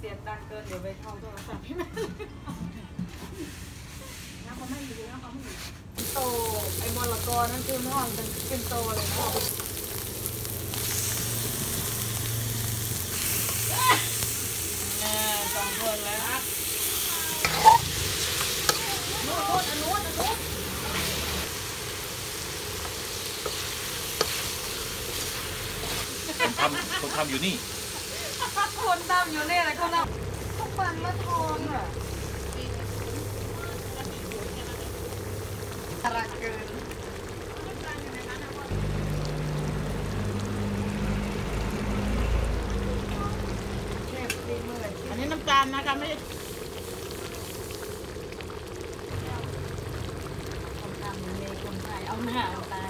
สียงดังเกินเดี๋ยวไปเข้าโทรศัพท์พี่แม่แล้วเขาไม่อยู่แล้วเขาไม่อยู่โตไอ้มรกรนั่นคือม่อนเป็นโตเลยนะสองคนแล้วครับโน้ตอันโน้ตคนทำอยู่นี่คนทำอยู่นี่อะไรเขาทำเขาปั่นมาทองอ่ะตระเกินอันนี้น้ำตาลนะคะไม่ได้คนทำในคนไทยเอาหน้าเอาตา